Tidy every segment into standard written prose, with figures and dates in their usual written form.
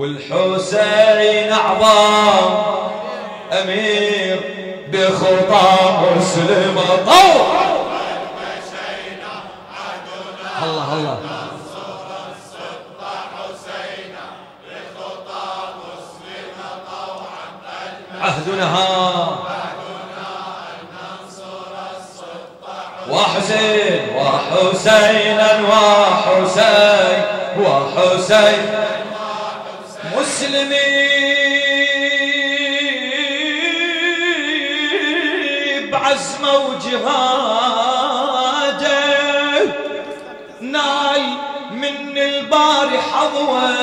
والحسين أعظم أمير بخطى مسلم طوع. الله الله عهدنا وحسين وحسينا وحسين وحسين مسلمي بعزمه وجهاده نال من الباري حظوه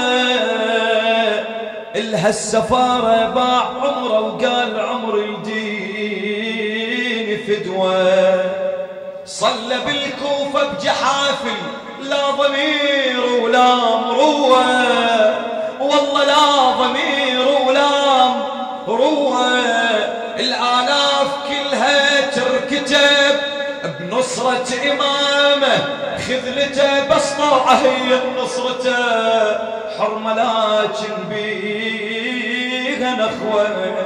الها السفارة باع عمره وقال عمر الدين فدوة صلى بالكوفة بجحافل لا ضمير ولا مروة والله لا ضمير ولا مروة الآلاف كلها تركتب بنصرة إمامه خذلته بس طوعه هي نصرته حرمة لكن بيها نخوة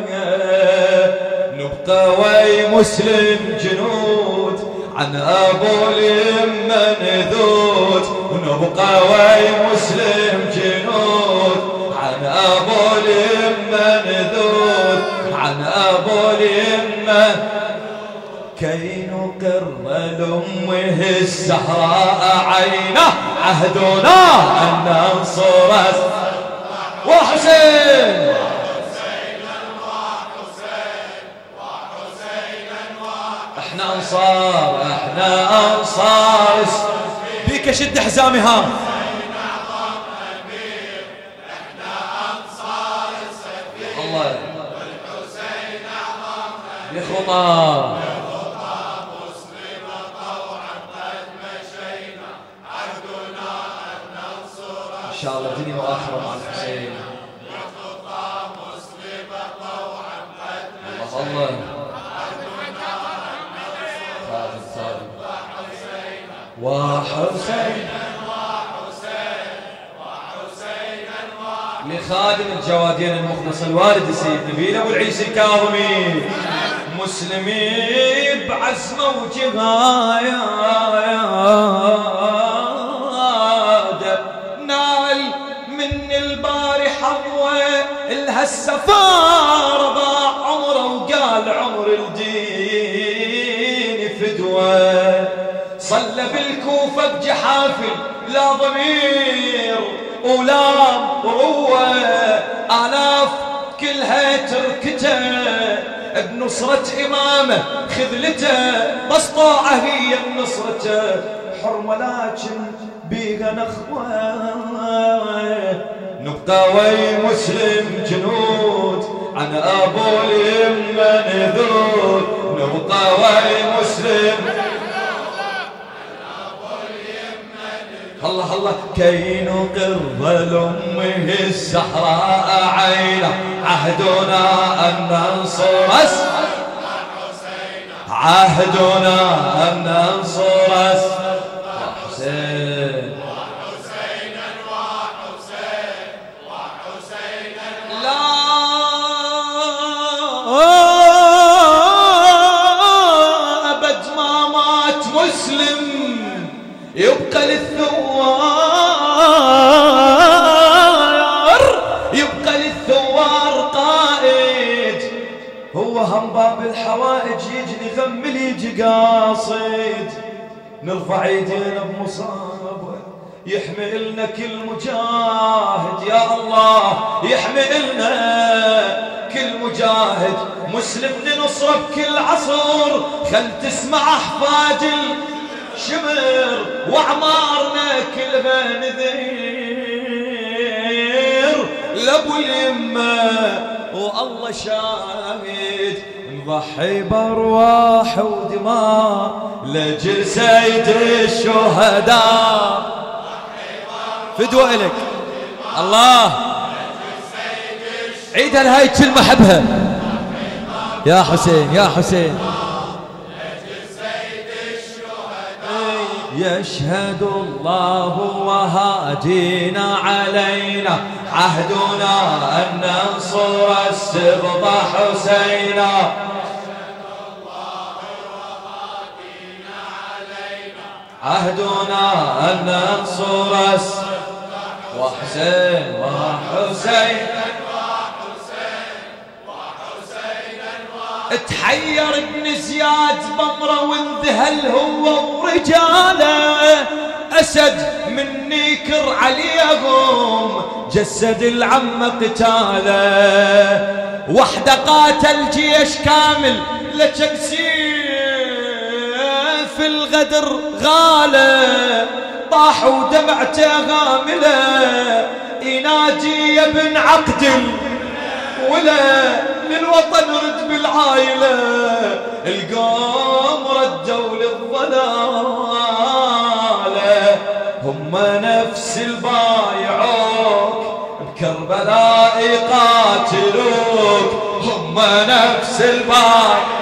نبقى وي مسلم جنود عن أبو اليمة نذود ونبقى وي مسلم جنود عن أبو اليمة نذود عن أبو اليمة كي نقر لأمه الزهراء عينه عهدنا أن ننصر وحسين احنا انصار احنا انصار بيك شد حزامها الله بخطى إن شاء الله دنيا وآخرة مع الحسين الله وحسين لخادم الجوادين المخلص الوالد سيد نبيل أبو العيسى الكاظمي مسلمي بعزمه وجهاده نال من الباري حظوه الها السفارة باع عمره وقال عمر الدين فدوة صلى بالكوفة بجحافل لا ضمير ولا مروة آلاف كلها تركته بنصرة إمامه خذلته بس طاعة هي نصرته حرمة لكن بيها نخوة نبقى وي مسلم جنود عن أبو اليمة نذود نبقى وي مسلم الله الله كي نقر لأمه الزهراء عينه عهدنا أن ننصر عهدنا أن ننصر حسين لا أبد ما مات مسلم يبقى للثوار يبقى للثوار قائد هو هم باب الحوائج يجي يغمل يجي قاصد نرفع ايدينا بمصابه يحمي لنا كل مجاهد يا الله يحمي لنا كل مجاهد مسلم لنصره بكل عصر خل تسمع احفاد شمر وعمارنا كلها نذير لابو اليمة والله شاهد نضحي بارواح ودماء لجل سيد الشهداء فدوة إلك الله عيد هاي كلمة حبها يا حسين يا حسين يشهد الله وهادينا علينا عهدنا أن ننصر السبط حسينا. عهدنا أن ننصر وحسين وحسين تحير ابن زياد بمره وانذهل هو ورجاله. أسد من نيكر عليهم جسد العم قتاله. وحده قاتل جيش كامل لكن سيف الغدر غاله. طاح ودمعته غامله ينادي يا ابن عقد ولا للوطن رد بالعايلة. القوم ردوا للضلالة هم نفس البايعوك بكربلاء يقاتلوك. هم نفس البايعوك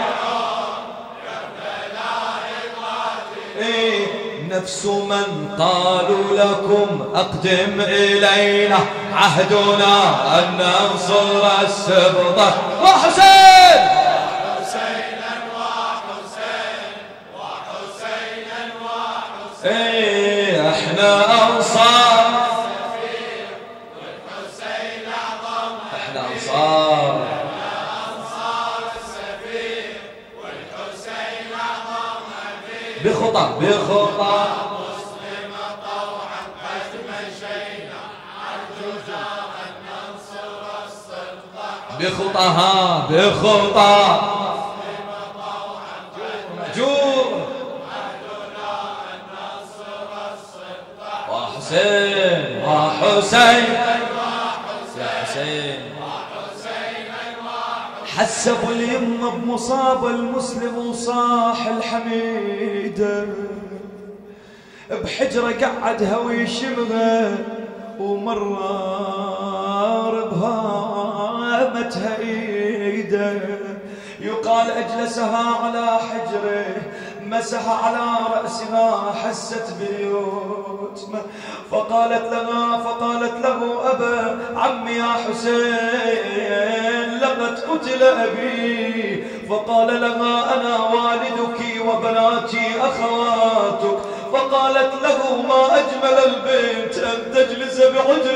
نفس من قالوا لكم أقدم إلينا. عهدنا أن ننصر السبط وحسين وحسينا وحسين وحسينا وحسين. احنا أنصار والحسين أعظم. احنا أنصار السفير والحسين أعظم. بخطى مسلمة طوعا قد مشينا. عهدنا أن ننصر الصدق بخطاها مسلمة طوعا قد مأجور. عهدنا أن ننصر الصدق وحسين وحسين يا حسين. حسبوا اليمة بمصاب المسلم وصاح الحميدة. بحجرة قعدها ويشمها ومرار بهامتها ايده. يقال اجلسها على حجره مسح على رأسها حست باليتم. فقالت له أبا عمي يا حسين لقد قتل أبي. فقال لها أنا والدك وبناتي أخواتك. فقالت له ما أجمل البنت أن تجلس بحجر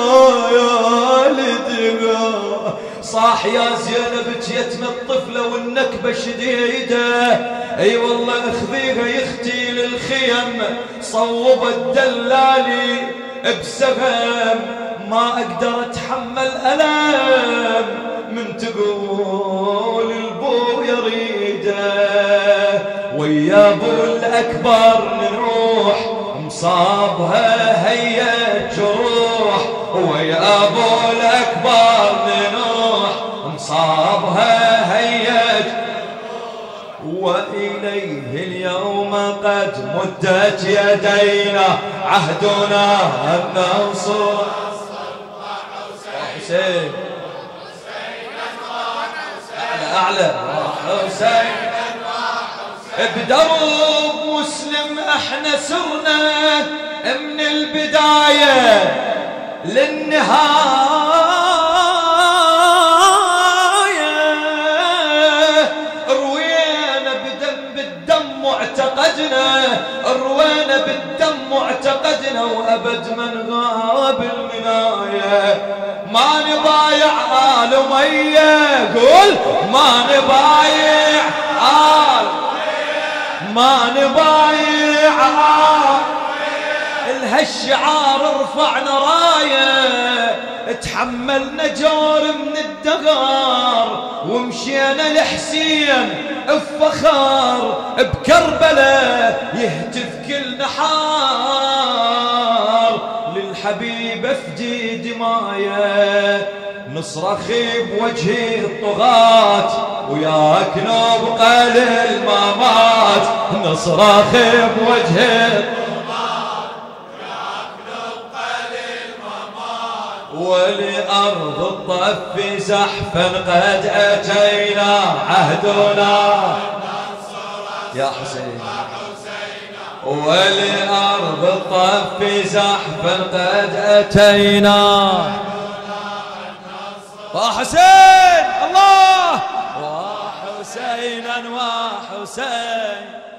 والدها. صاح يا زينب يتم الطفلة والنكبة شديدة. اي والله اخذيها يختي للخيم. صوب الدلالي بسهم ما اقدر اتحمل الم من تقول البو يريده. ويا ابو الاكبر نروح مصابها هي جروح. ويا ابو الاكبر نروح مصابها هيج. وإليه اليوم قد مدت يدينا. عهدنا أن ننصر حسين أعلى حسين. بدرب مسلم احنا سرنا من البداية للنهاية. روينا بالدم واعتقدنا. روينا بالدم واعتقدنا وأبد من غاب المناية. ما نبايع آل أمية. قول ما نبايع ما نبايع الهالشعار رفعنا راية. تحملنا جور من الدغار ومشينا لحسين بفخار. بكربلاء يهتف كل نحار للحبيب افدي دمايه. نصرخ بوجه الطغاة وياك نبقى للممات. نصرخ بوجه الطغاة وياك نبقى للممات. ولأرض الطف زحفا قد أتينا. عهدنا يا حسين ولأرض الطف زحفا قد أتينا. وحسين الله وحسينا وحسين